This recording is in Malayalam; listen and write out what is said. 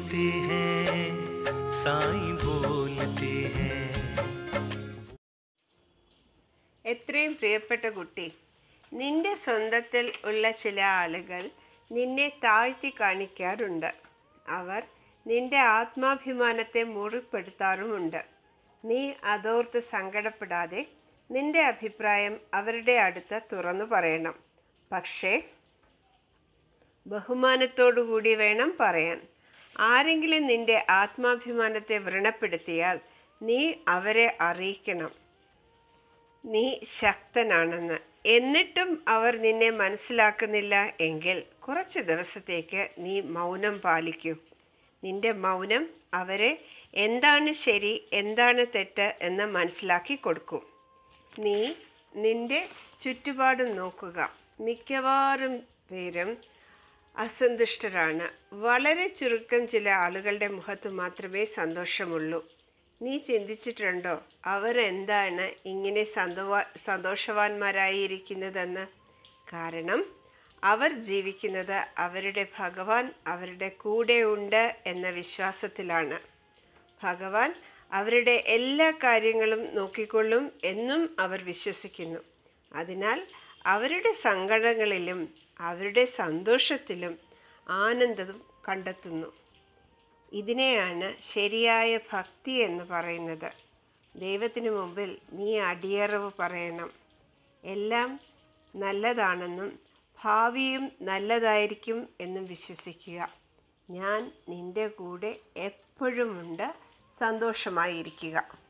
बोलते हैं, साईं बोलते हैं. എത്രയും പ്രിയപ്പെട്ട കുട്ടി, നിന്റെ സ്വന്തത്തിൽ ഉള്ള ചില ആളുകൾ നിന്നെ താഴ്ത്തി കാണിക്കാറുണ്ട്. അവർ നിന്റെ ആത്മാഭിമാനത്തെ മുറിപ്പെടുത്താറുമുണ്ട്. നീ അതോർത്ത് സങ്കടപ്പെടാതെ നിന്റെ അഭിപ്രായം അവരുടെ അടുത്ത് തുറന്നു പറയണം. പക്ഷേ ബഹുമാനത്തോടുകൂടി വേണം പറയാൻ. ആരെങ്കിലും നിന്റെ ആത്മാഭിമാനത്തെ വ്രണപ്പെടുത്തിയാൽ നീ അവരെ അറിയിക്കണം നീ ശക്തനാണെന്ന്. എന്നിട്ടും അവർ നിന്നെ മനസ്സിലാക്കുന്നില്ല എങ്കിൽ കുറച്ച് ദിവസത്തേക്ക് നീ മൗനം പാലിക്കൂ. നിന്റെ മൗനം അവരെ എന്താണ് ശരി എന്താണ് തെറ്റ് എന്ന് മനസ്സിലാക്കി കൊടുക്കും. നീ നിന്റെ ചുറ്റുപാടും നോക്കുക. മിക്കവാറും പേരും അസന്തുഷ്ടരാണ്. വളരെ ചുരുക്കം ചില ആളുകളുടെ മുഖത്ത് മാത്രമേ സന്തോഷമുള്ളൂ. നീ ചിന്തിച്ചിട്ടുണ്ടോ അവരെന്താണ് ഇങ്ങനെ സന്തോഷവാന്മാരായിരിക്കുന്നതെന്ന്? കാരണം അവർ ജീവിക്കുന്നത് അവരുടെ ഭഗവാൻ അവരുടെ കൂടെ ഉണ്ട് എന്ന വിശ്വാസത്തിലാണ്. ഭഗവാൻ അവരുടെ എല്ലാ കാര്യങ്ങളും നോക്കിക്കൊള്ളും എന്നും അവർ വിശ്വസിക്കുന്നു. അതിനാൽ അവരുടെ സങ്കടങ്ങളിലും അവരുടെ സന്തോഷത്തിലും ആനന്ദം കണ്ടെത്തുന്നു. ഇതിനെയാണ് ശരിയായ ഭക്തി എന്ന് പറയുന്നത്. ദൈവത്തിന് മുമ്പിൽ നീ അടിയറവ് പറയണം. എല്ലാം നല്ലതാണെന്നും ഭാവിയും നല്ലതായിരിക്കും എന്നും വിശ്വസിക്കുക. ഞാൻ നിൻ്റെ കൂടെ എപ്പോഴുമുണ്ട്. സന്തോഷമായിരിക്കുക.